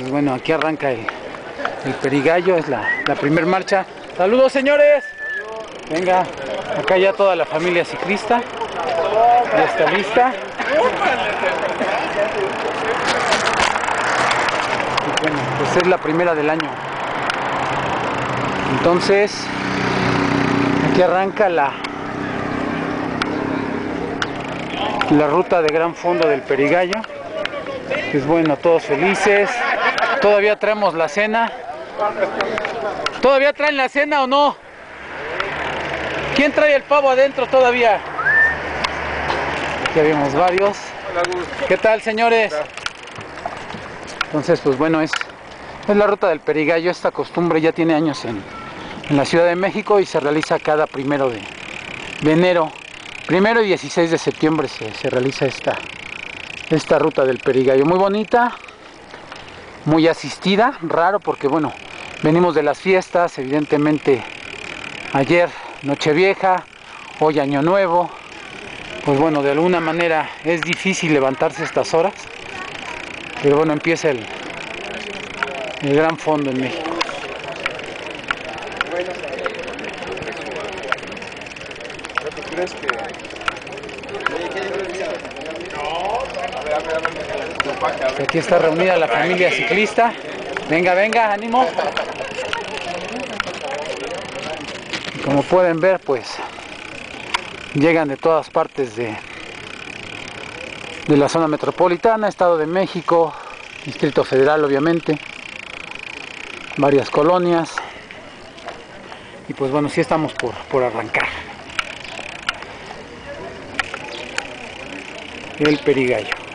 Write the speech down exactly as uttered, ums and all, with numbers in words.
pues bueno, aquí arranca el, el Perigallo, es la, la primer marcha. ¡Saludos, señores! Venga, acá ya toda la familia ciclista ya está lista. Y bueno, pues es la primera del año. Entonces, aquí arranca la, la ruta de gran fondo del Perigallo. Pues bueno, todos felices. Todavía traemos la cena. ¿Todavía traen la cena o no? ¿Quién trae el pavo adentro todavía? Ya vimos varios. ¿Qué tal, señores? Entonces, pues bueno, es, es la ruta del Perigallo. Esta costumbre ya tiene años en, en la Ciudad de México y se realiza cada primero de, de enero. Primero y dieciséis de septiembre se, se realiza esta, esta ruta del Perigallo. Muy bonita, muy asistida, raro porque bueno, venimos de las fiestas, evidentemente ayer Nochevieja, hoy Año Nuevo. Pues bueno, de alguna manera es difícil levantarse a estas horas, pero bueno, empieza el, el gran fondo en México. ¿Crees que Aquí está reunida la familia ciclista? Venga, venga, ánimo. Y como pueden ver, pues llegan de todas partes de, de la zona metropolitana, Estado de México, Distrito Federal, obviamente, varias colonias. Y pues bueno, sí estamos por, por arrancar. El Perigallo.